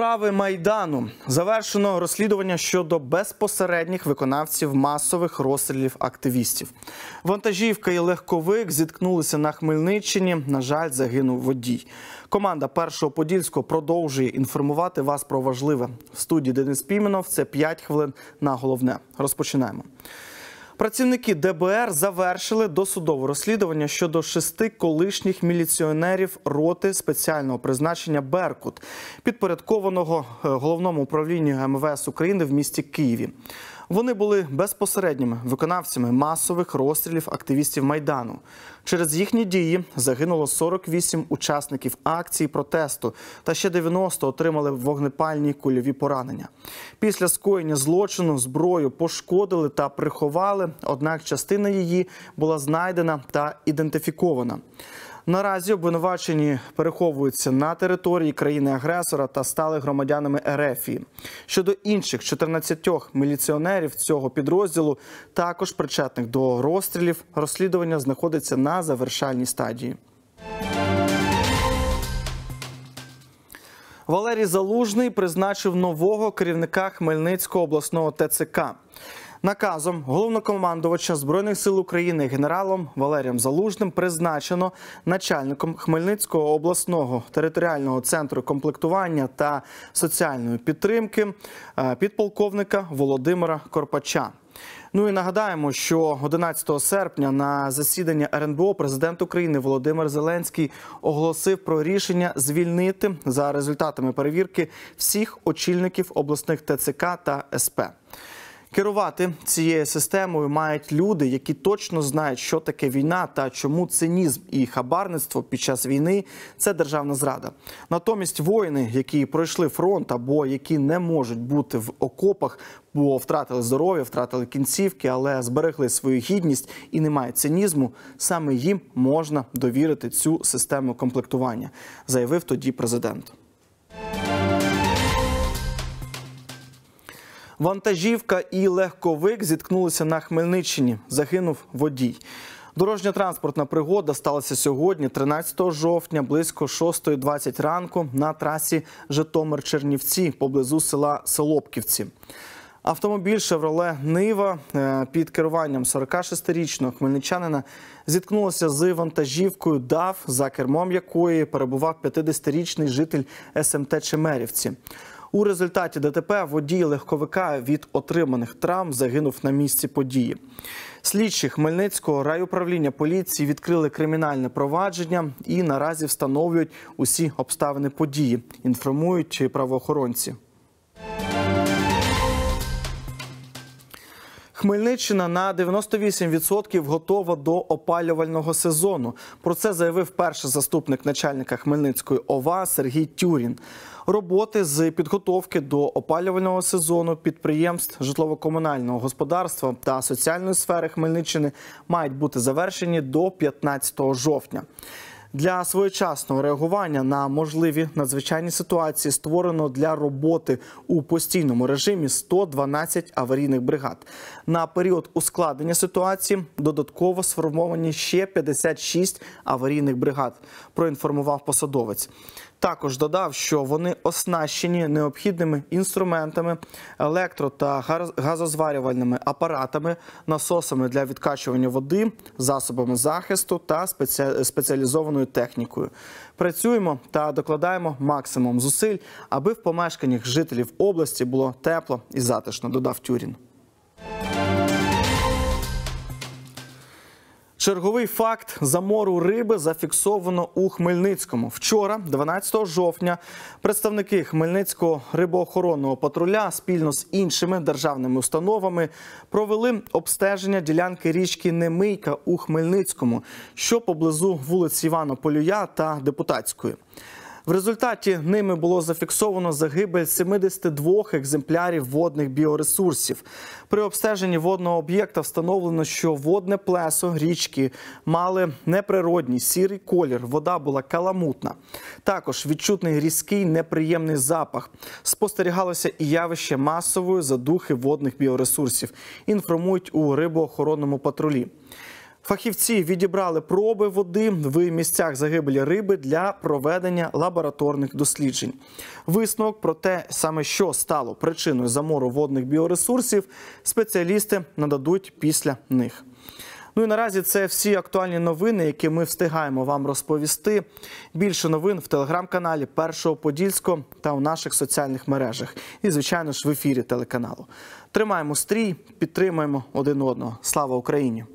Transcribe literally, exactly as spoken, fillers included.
Справи Майдану. Завершено розслідування щодо безпосередніх виконавців масових розстрілів активістів. Вантажівка і легковик зіткнулися на Хмельниччині. На жаль, загинув водій. Команда Першого Подільського продовжує інформувати вас про важливе. В студії Денис Піменов. Це п'ять хвилин на головне. Розпочинаємо. Працівники Де Бе Ер завершили досудове розслідування щодо шести колишніх міліціонерів роти спеціального призначення «Беркут», підпорядкованого Головному управлінню Ем Ве Ес України в місті Києві. Вони були безпосередніми виконавцями масових розстрілів активістів Майдану. Через їхні дії загинуло сорок вісім учасників акції протесту та ще дев'яносто отримали вогнепальні кульові поранення. Після скоєння злочину зброю пошкодили та приховали, однак частина її була знайдена та ідентифікована. Наразі обвинувачені переховуються на території країни-агресора та стали громадянами Ер Еф І. Щодо інших чотирнадцятьох міліціонерів цього підрозділу, також причетних до розстрілів, розслідування знаходиться на завершальній стадії. Валерій Залужний призначив нового керівника Хмельницького обласного Те Це Ка. Наказом головнокомандувача Збройних сил України генералом Валерієм Залужним призначено начальником Хмельницького обласного територіального центру комплектування та соціальної підтримки підполковника Володимира Корпача. Ну і нагадаємо, що одинадцятого серпня на засіданні Ер Ен Бе О президент України Володимир Зеленський оголосив про рішення звільнити за результатами перевірки всіх очільників обласних Те Це Ка та Ес Пе. Керувати цією системою мають люди, які точно знають, що таке війна та чому цинізм і хабарництво під час війни – це державна зрада. Натомість воїни, які пройшли фронт або які не можуть бути в окопах, бо втратили здоров'я, втратили кінцівки, але зберегли свою гідність і немає цинізму, саме їм можна довірити цю систему комплектування, заявив тоді президент. Вантажівка і легковик зіткнулися на Хмельниччині. Загинув водій. Дорожньо-транспортна пригода сталася сьогодні, тринадцятого жовтня, близько шостої двадцять ранку на трасі Житомир-Чернівці, поблизу села Солопківці. Автомобіль «Шевроле Нива» під керуванням сорокашестирічного хмельничанина зіткнулося з вантажівкою ДАФ, за кермом якої перебував п'ятдесятирічний житель Ес Ем Те Чемерівці. У результаті Де Те Пе водій легковика від отриманих травм загинув на місці події. Слідчі Хмельницького райуправління поліції відкрили кримінальне провадження і наразі встановлюють усі обставини події, інформують правоохоронці. Хмельниччина на дев'яносто вісім відсотків готова до опалювального сезону. Про це заявив перший заступник начальника Хмельницької О В А Сергій Тюрін. Роботи з підготовки до опалювального сезону підприємств житлово-комунального господарства та соціальної сфери Хмельниччини мають бути завершені до п'ятнадцятого жовтня. Для своєчасного реагування на можливі надзвичайні ситуації створено для роботи у постійному режимі сто дванадцять аварійних бригад. На період ускладнення ситуації додатково сформовані ще п'ятдесят шість аварійних бригад, проінформував посадовець. Також додав, що вони оснащені необхідними інструментами, електро- та газозварювальними апаратами, насосами для відкачування води, засобами захисту та спеціалізованою технікою. Працюємо та докладаємо максимум зусиль, аби в помешканнях жителів області було тепло і затишно, додав Тюрін. Черговий факт замору риби зафіксовано у Хмельницькому. Вчора, дванадцятого жовтня, представники Хмельницького рибоохоронного патруля спільно з іншими державними установами провели обстеження ділянки річки Немийка у Хмельницькому, що поблизу вулиць Івана Полюя та Депутатської. В результаті ними було зафіксовано загибель сімдесят два екземплярів водних біоресурсів. При обстеженні водного об'єкта встановлено, що водне плесо річки мали неприродній сірий колір, вода була каламутна. Також відчутний різкий неприємний запах. Спостерігалося і явище масової задухи водних біоресурсів, інформують у рибоохоронному патрулі. Фахівці відібрали проби води в місцях загибелі риби для проведення лабораторних досліджень. Висновок про те, саме що стало причиною замору водних біоресурсів, спеціалісти нададуть після них. Ну і наразі це всі актуальні новини, які ми встигаємо вам розповісти. Більше новин в телеграм-каналі Першого Подільського та у наших соціальних мережах. І, звичайно ж, в ефірі телеканалу. Тримаємо стрій, підтримуємо один одного. Слава Україні!